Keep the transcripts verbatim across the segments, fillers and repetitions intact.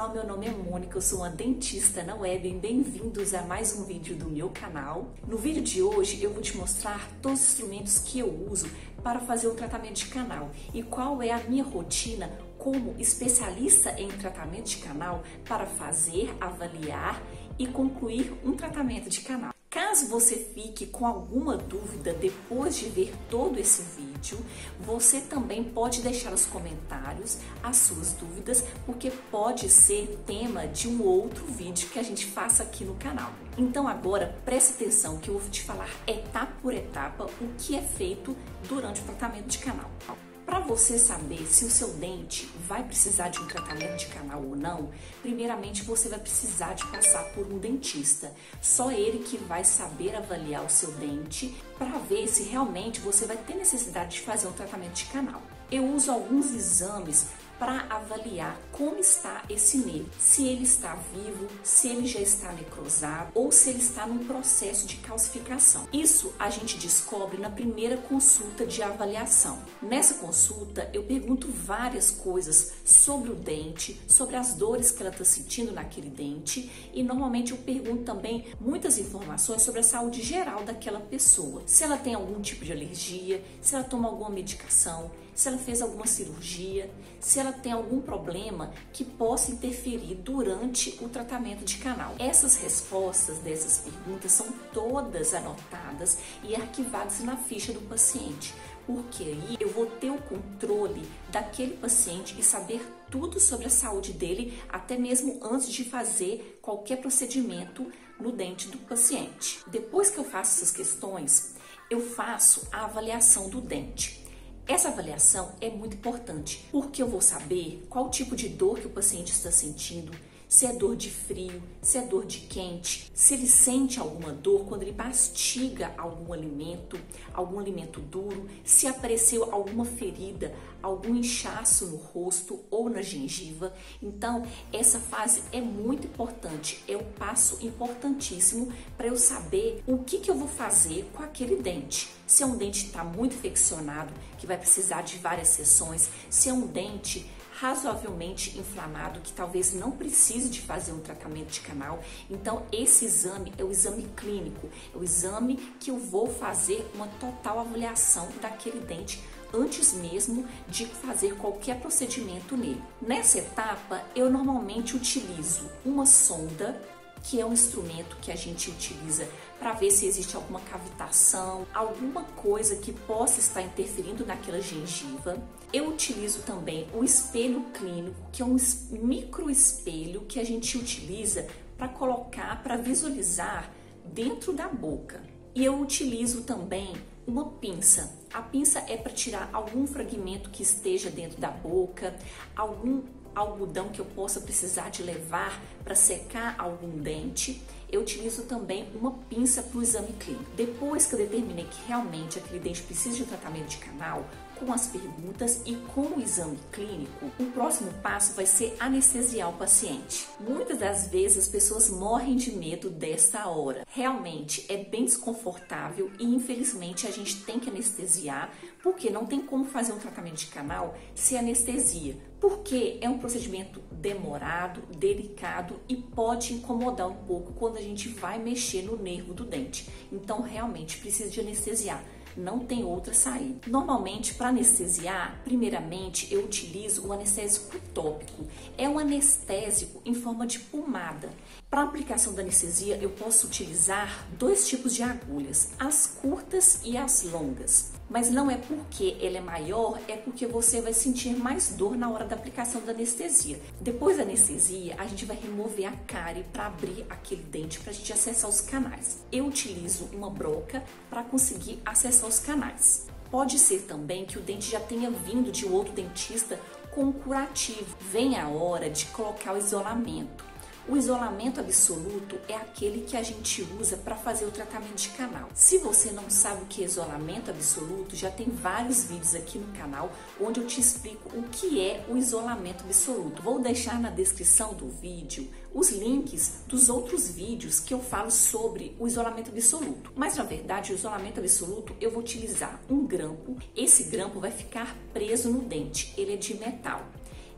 pessoal, meu nome é Mônica, eu sou uma dentista na web. Bem-vindos a mais um vídeo do meu canal. No vídeo de hoje eu vou te mostrar todos os instrumentos que eu uso para fazer o tratamento de canal e qual é a minha rotina como especialista em tratamento de canal para fazer, avaliar e concluir um tratamento de canal. Caso você fique com alguma dúvida depois de ver todo esse vídeo, você também pode deixar nos comentários as suas dúvidas, porque pode ser tema de um outro vídeo que a gente faça aqui no canal. Então agora preste atenção que eu vou te falar etapa por etapa o que é feito durante o tratamento de canal. Para você saber se o seu dente vai precisar de um tratamento de canal ou não, primeiramente você vai precisar de passar por um dentista. Só ele que vai saber avaliar o seu dente para ver se realmente você vai ter necessidade de fazer um tratamento de canal. Eu uso alguns exames para avaliar como está esse nervo, se ele está vivo, se ele já está necrosado ou se ele está num processo de calcificação. Isso a gente descobre na primeira consulta de avaliação. Nessa consulta eu pergunto várias coisas sobre o dente, sobre as dores que ela está sentindo naquele dente e normalmente eu pergunto também muitas informações sobre a saúde geral daquela pessoa. Se ela tem algum tipo de alergia, se ela toma alguma medicação, se ela fez alguma cirurgia, se ela tem algum problema que possa interferir durante o tratamento de canal. Essas respostas dessas perguntas são todas anotadas e arquivadas na ficha do paciente, porque aí eu vou ter o controle daquele paciente e saber tudo sobre a saúde dele, até mesmo antes de fazer qualquer procedimento no dente do paciente. Depois que eu faço essas questões, eu faço a avaliação do dente. Essa avaliação é muito importante, porque eu vou saber qual tipo de dor que o paciente está sentindo, se é dor de frio, se é dor de quente, se ele sente alguma dor quando ele mastiga algum alimento, algum alimento duro, se apareceu alguma ferida, algum inchaço no rosto ou na gengiva. Então, essa fase é muito importante, é um passo importantíssimo para eu saber o que, que eu vou fazer com aquele dente. Se é um dente que está muito infeccionado, que vai precisar de várias sessões, se é um dente razoavelmente inflamado, que talvez não precise de fazer um tratamento de canal. Então esse exame é o exame clínico, é o exame que eu vou fazer uma total avaliação daquele dente antes mesmo de fazer qualquer procedimento nele. Nessa etapa eu normalmente utilizo uma sonda, que é um instrumento que a gente utiliza para ver se existe alguma cavitação, alguma coisa que possa estar interferindo naquela gengiva. Eu utilizo também o espelho clínico, que é um micro espelho que a gente utiliza para colocar, para visualizar dentro da boca. E eu utilizo também uma pinça. A pinça é para tirar algum fragmento que esteja dentro da boca, algum algodão que eu possa precisar de levar para secar algum dente. Eu utilizo também uma pinça para o exame clínico. Depois que eu determinei que realmente aquele dente precisa de um tratamento de canal, com as perguntas e com o exame clínico, o próximo passo vai ser anestesiar o paciente. Muitas das vezes as pessoas morrem de medo dessa hora. Realmente é bem desconfortável e infelizmente a gente tem que anestesiar, porque não tem como fazer um tratamento de canal sem anestesia, porque é um procedimento demorado, delicado e pode incomodar um pouco quando a gente vai mexer no nervo do dente. Então realmente precisa de anestesiar. Não tem outra saída. Normalmente, para anestesiar, primeiramente eu utilizo o anestésico tópico. É um anestésico em forma de pomada. Para a aplicação da anestesia, eu posso utilizar dois tipos de agulhas, as curtas e as longas. Mas não é porque ela é maior, é porque você vai sentir mais dor na hora da aplicação da anestesia. Depois da anestesia, a gente vai remover a cárie para abrir aquele dente para a gente acessar os canais. Eu utilizo uma broca para conseguir acessar os canais. Pode ser também que o dente já tenha vindo de outro dentista com um curativo. Vem a hora de colocar o isolamento. O isolamento absoluto é aquele que a gente usa para fazer o tratamento de canal. Se você não sabe o que é isolamento absoluto, já tem vários vídeos aqui no canal onde eu te explico o que é o isolamento absoluto. Vou deixar na descrição do vídeo os links dos outros vídeos que eu falo sobre o isolamento absoluto. Mas na verdade, o isolamento absoluto eu vou utilizar um grampo. Esse grampo vai ficar preso no dente, ele é de metal.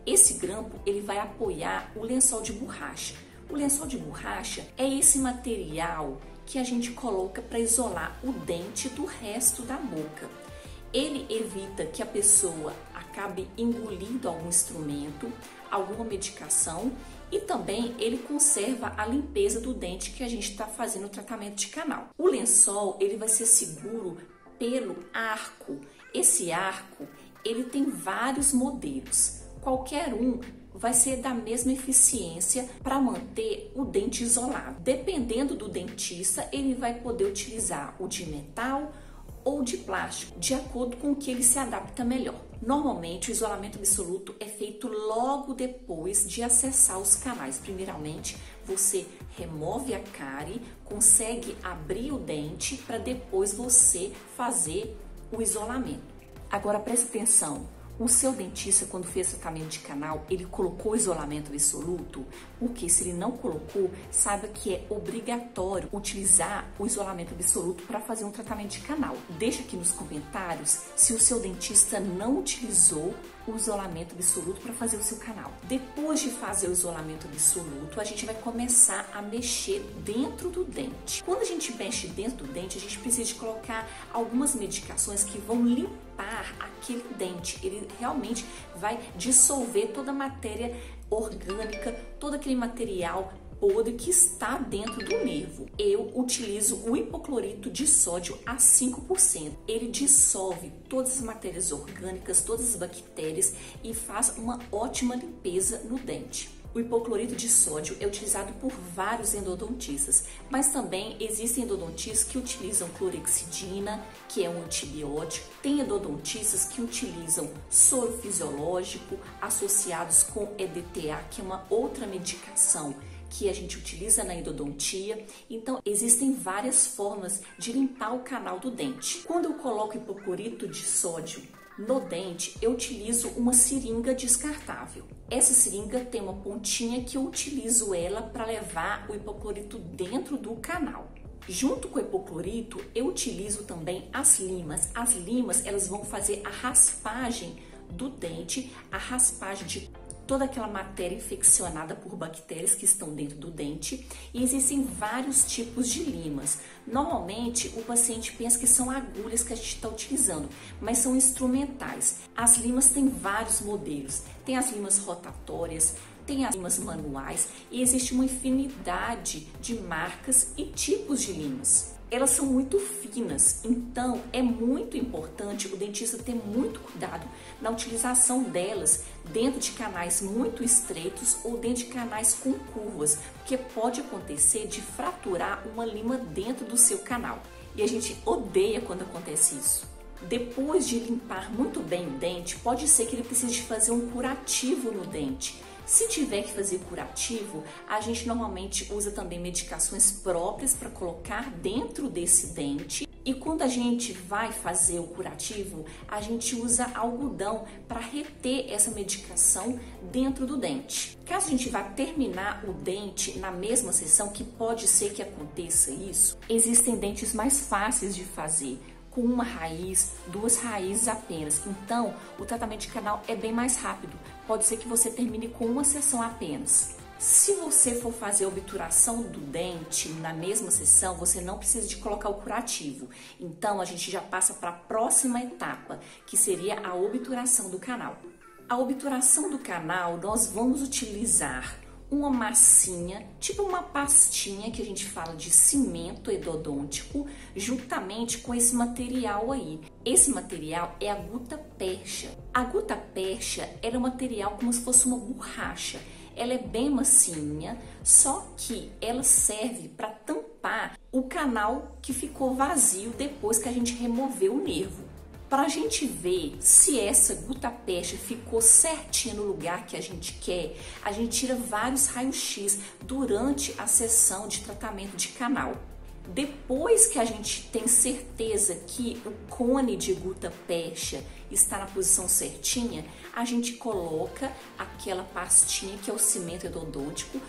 Esse grampo ele vai apoiar o lençol de borracha. O lençol de borracha é esse material que a gente coloca para isolar o dente do resto da boca. Ele evita que a pessoa acabe engolindo algum instrumento, alguma medicação, e também ele conserva a limpeza do dente que a gente está fazendo o tratamento de canal. O lençol ele vai ser seguro pelo arco. Esse arco ele tem vários modelos. Qualquer um vai ser da mesma eficiência para manter o dente isolado. Dependendo do dentista, ele vai poder utilizar o de metal ou de plástico, de acordo com o que ele se adapta melhor. Normalmente, o isolamento absoluto é feito logo depois de acessar os canais. Primeiramente, você remove a cárie, consegue abrir o dente para depois você fazer o isolamento. Agora, preste atenção. O seu dentista, quando fez tratamento de canal, ele colocou isolamento absoluto? Porque se ele não colocou, saiba que é obrigatório utilizar o isolamento absoluto para fazer um tratamento de canal. Deixa aqui nos comentários se o seu dentista não utilizou o isolamento absoluto para fazer o seu canal. Depois de fazer o isolamento absoluto, a gente vai começar a mexer dentro do dente. Quando a gente mexe dentro do dente, a gente precisa de colocar algumas medicações que vão limpar aquele dente. Ele realmente vai dissolver toda a matéria orgânica, todo aquele material podre que está dentro do nervo. Eu utilizo o hipoclorito de sódio a cinco por cento. Ele dissolve todas as matérias orgânicas, todas as bactérias e faz uma ótima limpeza no dente. O hipoclorito de sódio é utilizado por vários endodontistas, mas também existem endodontistas que utilizam clorexidina, que é um antibiótico. Tem endodontistas que utilizam soro fisiológico associados com E D T A, que é uma outra medicação que a gente utiliza na endodontia. Então, existem várias formas de limpar o canal do dente. Quando eu coloco hipoclorito de sódio no dente, eu utilizo uma seringa descartável. Essa seringa tem uma pontinha que eu utilizo ela para levar o hipoclorito dentro do canal. Junto com o hipoclorito, eu utilizo também as limas. As limas, elas vão fazer a raspagem do dente, a raspagem de toda aquela matéria infeccionada por bactérias que estão dentro do dente, e existem vários tipos de limas. Normalmente o paciente pensa que são agulhas que a gente está utilizando, mas são instrumentais. As limas têm vários modelos, tem as limas rotatórias, tem as limas manuais e existe uma infinidade de marcas e tipos de limas. Elas são muito finas, então é muito importante o dentista ter muito cuidado na utilização delas dentro de canais muito estreitos ou dentro de canais com curvas, porque pode acontecer de fraturar uma lima dentro do seu canal. E a gente odeia quando acontece isso. Depois de limpar muito bem o dente, pode ser que ele precise de fazer um curativo no dente. Se tiver que fazer curativo, a gente normalmente usa também medicações próprias para colocar dentro desse dente. E quando a gente vai fazer o curativo, a gente usa algodão para reter essa medicação dentro do dente. Caso a gente vá terminar o dente na mesma sessão, que pode ser que aconteça isso, existem dentes mais fáceis de fazer, com uma raiz, duas raízes apenas. Então, o tratamento de canal é bem mais rápido. Pode ser que você termine com uma sessão apenas. Se você for fazer a obturação do dente na mesma sessão, você não precisa de colocar o curativo. Então, a gente já passa para a próxima etapa, que seria a obturação do canal. A obturação do canal, nós vamos utilizar uma massinha, tipo uma pastinha que a gente fala de cimento endodôntico, juntamente com esse material aí. Esse material é a gutta-percha. A gutta-percha é um material como se fosse uma borracha. Ela é bem massinha, só que ela serve para tampar o canal que ficou vazio depois que a gente removeu o nervo. Para a gente ver se essa gutta-percha ficou certinha no lugar que a gente quer, a gente tira vários raios-x durante a sessão de tratamento de canal. Depois que a gente tem certeza que o cone de gutta-percha está na posição certinha, a gente coloca aquela pastinha que é o cimento endodôntico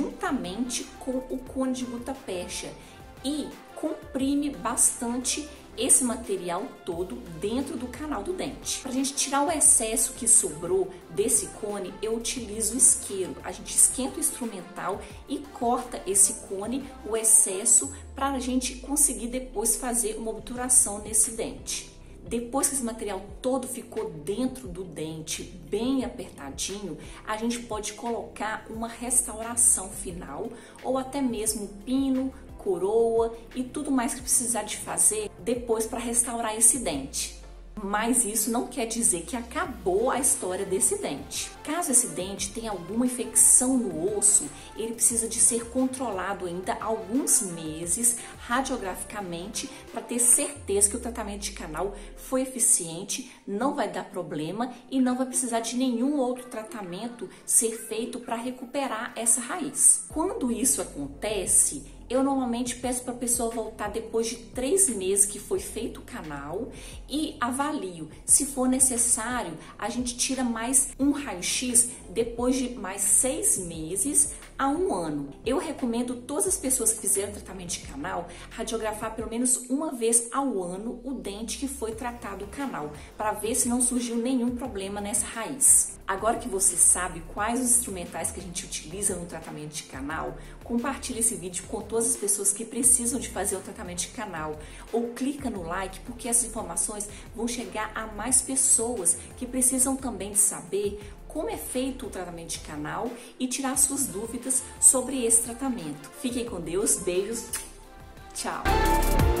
juntamente com o cone de gutta-percha e comprime bastante esse material todo dentro do canal do dente. Para a gente tirar o excesso que sobrou desse cone, eu utilizo o isqueiro. A gente esquenta o instrumental e corta esse cone, o excesso, para a gente conseguir depois fazer uma obturação nesse dente. Depois que esse material todo ficou dentro do dente, bem apertadinho, a gente pode colocar uma restauração final ou até mesmo pino, coroa e tudo mais que precisar de fazer depois para restaurar esse dente. Mas isso não quer dizer que acabou a história desse dente. Caso esse dente tenha alguma infecção no osso, ele precisa de ser controlado ainda alguns meses radiograficamente para ter certeza que o tratamento de canal foi eficiente, não vai dar problema e não vai precisar de nenhum outro tratamento ser feito para recuperar essa raiz. Quando isso acontece, eu normalmente peço para a pessoa voltar depois de três meses que foi feito o canal e avalio. Se for necessário, a gente tira mais um raio-x depois de mais seis meses a um ano. Eu recomendo todas as pessoas que fizeram tratamento de canal radiografar pelo menos uma vez ao ano o dente que foi tratado o canal, para ver se não surgiu nenhum problema nessa raiz. Agora que você sabe quais os instrumentais que a gente utiliza no tratamento de canal, compartilhe esse vídeo com todas as pessoas que precisam de fazer o tratamento de canal, ou clica no like, porque essas informações vão chegar a mais pessoas que precisam também de saber como é feito o tratamento de canal e tirar suas dúvidas sobre esse tratamento. Fiquem com Deus, beijos, tchau!